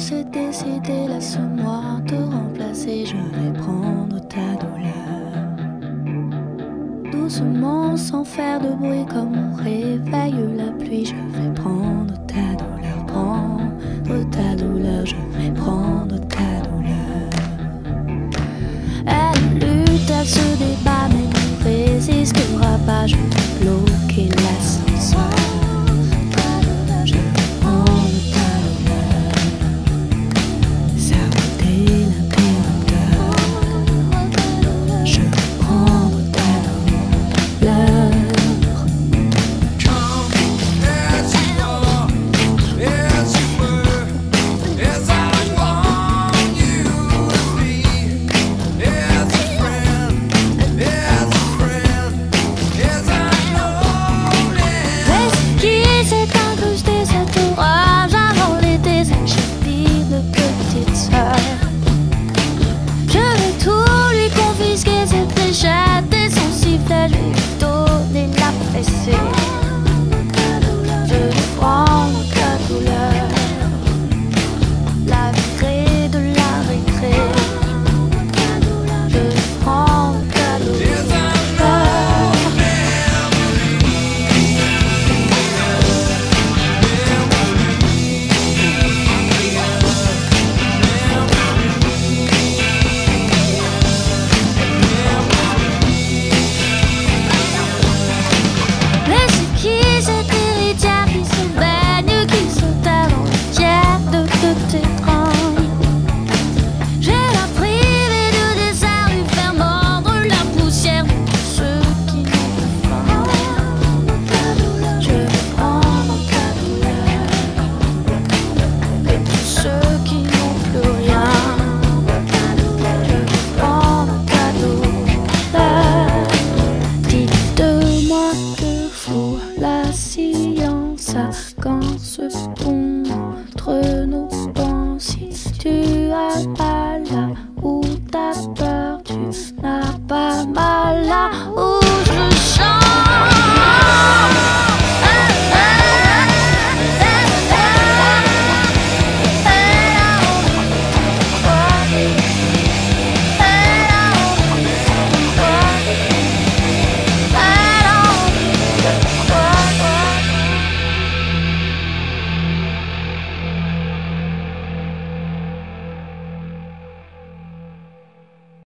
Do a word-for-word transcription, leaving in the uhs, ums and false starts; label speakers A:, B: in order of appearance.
A: s'est décidé, laisse-moi te remplacer. Je vais prendre ta douleur doucement, sans faire de bruit, comme on réveille la pluie. Je vais prendre ta douleur, prendre ta douleur. Je vais prendre ta douleur. Elle lutte, elle se